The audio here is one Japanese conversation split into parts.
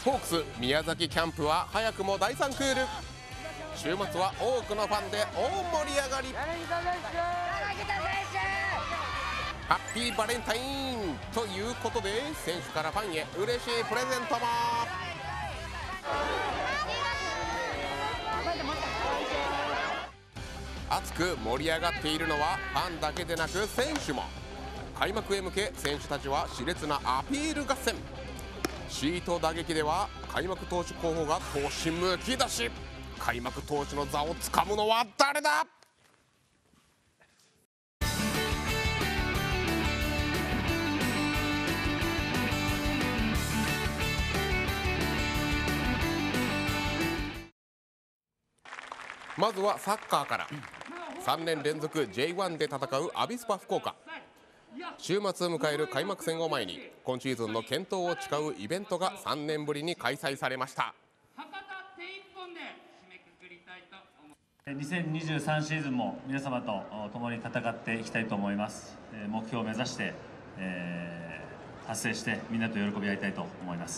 ホークス宮崎キャンプは早くも第3クール。週末は多くのファンで大盛り上がり。ハッピーバレンタインということで、選手からファンへ嬉しいプレゼントも。熱く盛り上がっているのはファンだけでなく選手も。開幕へ向け選手たちは熾烈なアピール合戦。シート打撃では開幕投手候補が闘志むき出し。開幕投手の座をつかむのは誰だ。まずはサッカーから。3年連続 J1 で戦うアビスパ福岡。週末迎える開幕戦を前に今シーズンの健闘を誓うイベントが3年ぶりに開催されました。 2023シーズンも皆様と共に戦っていきたいと思います。目標を目指して、達成してみんなと喜び合いたいと思います。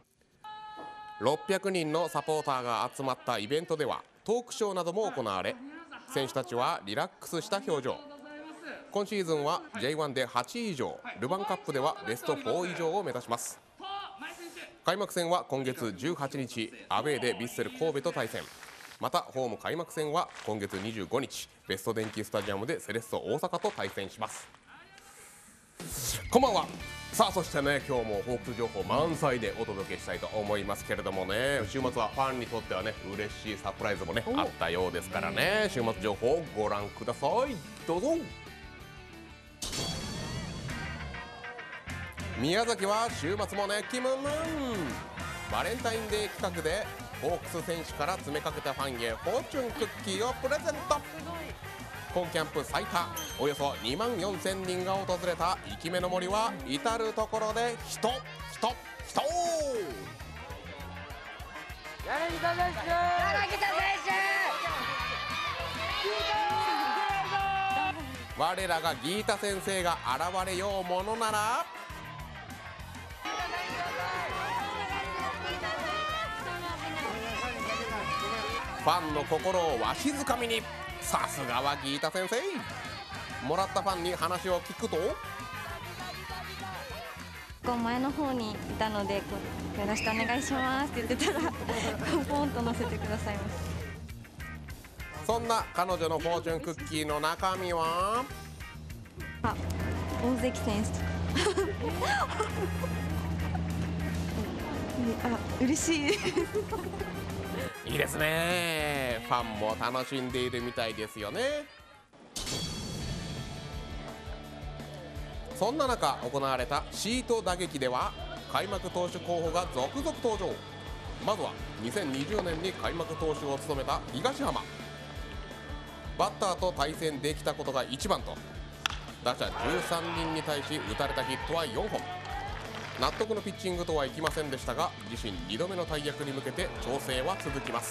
600人のサポーターが集まったイベントではトークショーなども行われ、選手たちはリラックスした表情。今シーズンは J1 で8位以上、ルヴァンカップではベスト4以上を目指します。開幕戦は今月18日アウェーでヴィッセル神戸と対戦。またホーム開幕戦は今月25日ベスト電気スタジアムでセレッソ大阪と対戦します。こんばんは。さあそしてね、今日もホークス情報満載でお届けしたいと思いますけれどもね、週末はファンにとってはね嬉しいサプライズもねあったようですからね、週末情報をご覧ください。どうぞ。宮崎は週末も熱気ムンムン。バレンタインデー企画でホークス選手から詰めかけたファンへフォーチュンクッキーをプレゼント。今キャンプ最多およそ2万4000人が訪れた生き目の森は至る所で人。我らがギータ先生が現れようものなら、ファンの心をわしづかみに。さすがはギータ先生。もらったファンに話を聞くと、 前の方にいたのでよろしくお願いしますって言ってたらポンと乗せてくださいました。 そんな彼女のフォーチュンクッキーの中身は大関選手とか嬉しいいいですね。ファンも楽しんでいるみたいですよね。そんな中行われたシート打撃では開幕投手候補が続々登場。まずは2020年に開幕投手を務めた東浜。バッターと対戦できたことが一番と、打者13人に対し打たれたヒットは4本。納得のピッチングとはいきませんでしたが、自身2度目の大役に向けて調整は続きます。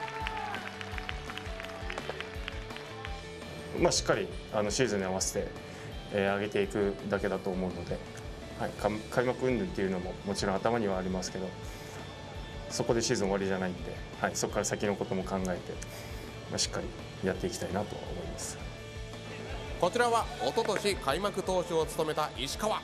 しっかりシーズンに合わせて上げていくだけだと思うので、開幕云々っていうのももちろん頭にはありますけど、そこでシーズン終わりじゃないんで、そこから先のことも考えて、しっかりやっていきたいなと思います。 こちらは一昨年開幕投手を務めた石川。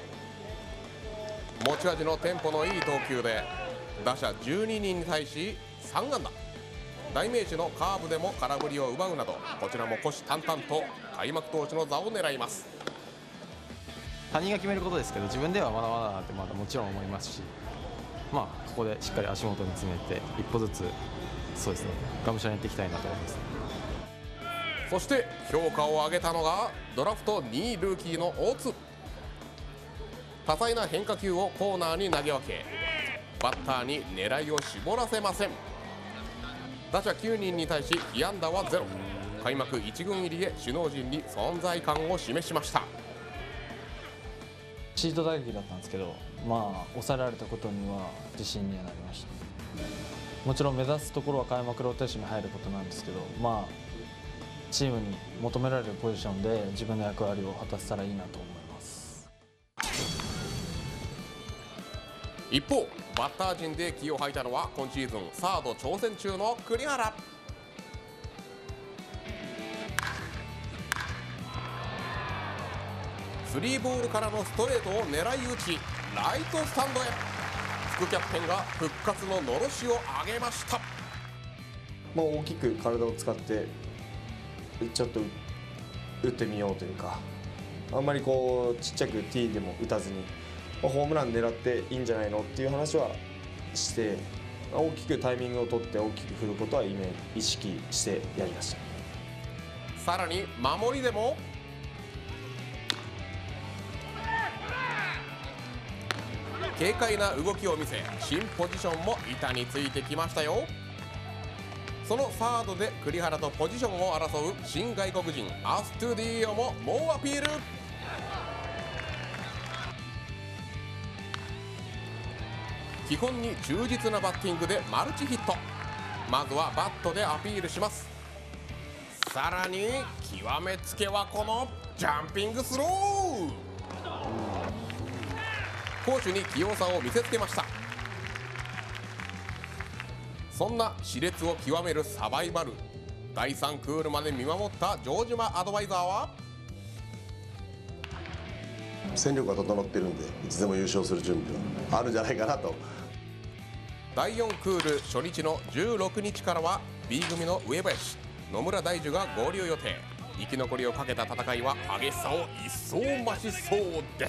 持ち味のテンポのいい投球で打者12人に対し3安打。代名詞のカーブでも空振りを奪うなど、こちらも虎視眈々と開幕投手の座を狙います。 他人が決めることですけど、自分ではまだまだなってもちろん思いますし、ここでしっかり足元に詰めて一歩ずつそうですね、がむしゃらにやっていきたいなと思います。 そして評価を上げたのがドラフト2位ルーキーの大津。多彩な変化球をコーナーに投げ分け、バッターに狙いを絞らせません。打者9人に対し被安打はゼロ。開幕1軍入りへ首脳陣に存在感を示しました。 シート打撃だったんですけど、抑えられたことには自信にはなりました。もちろん目指すところは開幕ローテーションに入ることなんですけど、チームに求められるポジションで自分の役割を果たせたらいいなと思います。 一方バッター陣で気を吐いたのは今シーズンサード挑戦中の栗原。スリーボールからのストレートを狙い撃ちライトスタンドへ。副キャプテンが復活ののろしを上げました。 大きく体を使ってちょっと打ってみようというか、あんまりこうちっちゃく T でも打たずにホームラン狙っていいんじゃないのっていう話はして、大きくタイミングを取って大きく振ることは意識してやりました。 さらに守りでも軽快な動きを見せ新ポジションも板についてきましたよ。そのサードで栗原とポジションを争う新外国人アストゥディーヨも猛アピール。基本に忠実なバッティングでマルチヒット。まずはバットでアピールします。さらに極めつけはこのジャンピングスロー。攻守に器用さを見せつけました。そんな熾烈を極めるサバイバル第3クールまで見守った城島アドバイザーは、 戦力が整っているんでいつでも優勝する準備はあるんじゃないかなと。 第4クール初日の16日からは B 組の上林野村大樹が合流予定。生き残りをかけた戦いは激しさを一層増しそうです。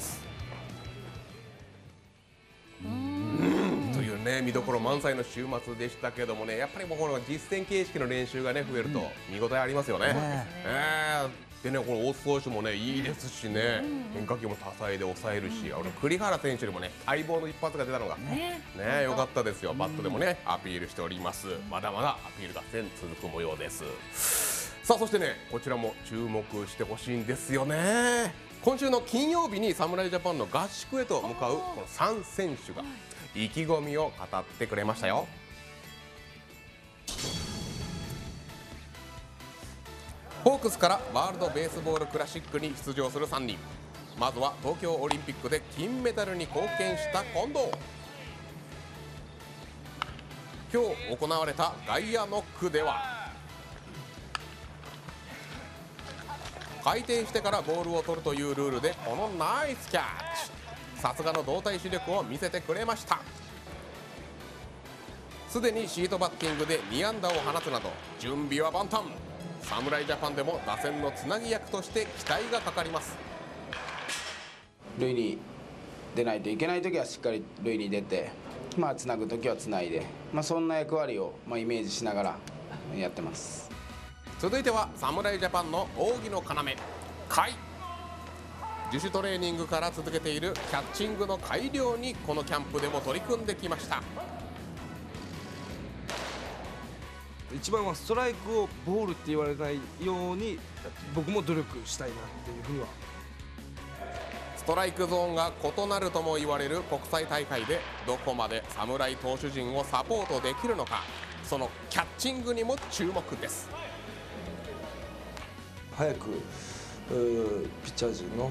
というね、見どころ満載の週末でしたけどもね、やっぱりもうこの実戦形式の練習がね増えると見応えありますよね。でね、この大津投手もねいいですしね、変化球も多彩で抑えるし、栗原選手にもね待望の一発が出たのがね良かったですよ。バットでもねアピールしております。まだまだアピール合戦続く模様です。さあそしてね、こちらも注目してほしいんですよね。今週の金曜日に侍ジャパンの合宿へと向かうこの3選手が意気込みを語ってくれましたよ。ホークスからワールドベースボールクラシックに出場する3人。まずは東京オリンピックで金メダルに貢献した近藤。今日行われた外野ノックでは回転してからボールを取るというルールでこのナイスキャッチ。さすがの動体視力を見せてくれました。すでにシートバッティングで2安打を放つなど準備は万端。侍ジャパンでも打線のつなぎ役として期待がかかります。 塁に出ないといけない時はしっかり塁に出て、つなぐ時はつないで、そんな役割をイメージしながらやってます。 続いては侍ジャパンの扇の要甲斐。自主トレーニングから続けているキャッチングの改良にこのキャンプでも取り組んできました。 一番はストライクをボールって言われないように僕も努力したいなっていうふうには。 ストライクゾーンが異なるとも言われる国際大会でどこまで侍投手陣をサポートできるのか、そのキャッチングにも注目です。 早くピッチャー陣の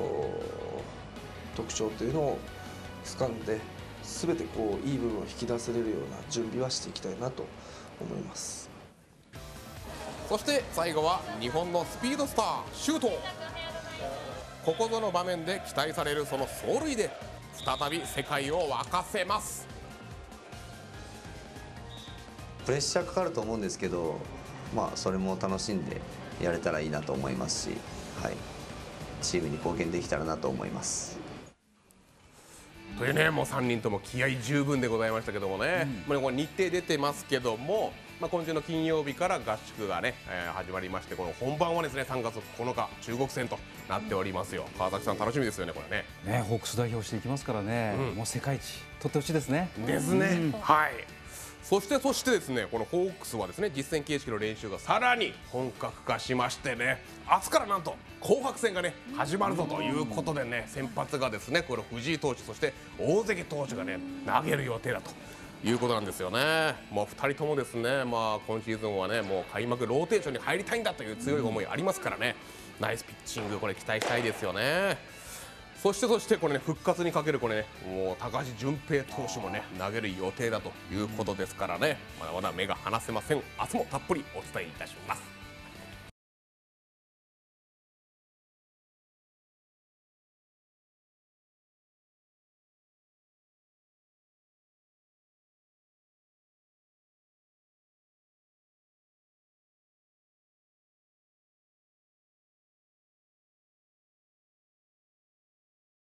特徴というのを掴んで全ていい部分を引き出せれるような準備はしていきたいなと思います。 そして最後は日本のスピードスター周東。ここぞの場面で期待されるその走塁で再び世界を沸かせます。 プレッシャーかかると思うんですけど、それも楽しんでやれたらいいなと思いますし、チームに貢献できたらなと思います。 というね、もう3人とも気合十分でございましたけどもね、これ日程出てますけども、今週の金曜日から合宿がね、始まりまして、この本番はですね3月9日中国戦となっておりますよ。川崎さん楽しみですよね、これね。 ホークス代表していきますからね、もう世界一取ってほしいですね。 ですね。はい。そしてですね、このホークスはですね実戦形式の練習がさらに本格化しましてね、明日からなんと紅白戦がね始まるぞということでね、先発がですねこれ藤井投手、そして大関投手がね投げる予定だということなんですよね。もう2人ともですね、今シーズンはねもう開幕ローテーションに入りたいんだという強い思いありますからね、ナイスピッチングこれ期待したいですよね。 そしてこれね、復活にかけるこれね、もう高橋純平投手もね投げる予定だということですからね、まだまだ目が離せません。明日もたっぷりお伝えいたします。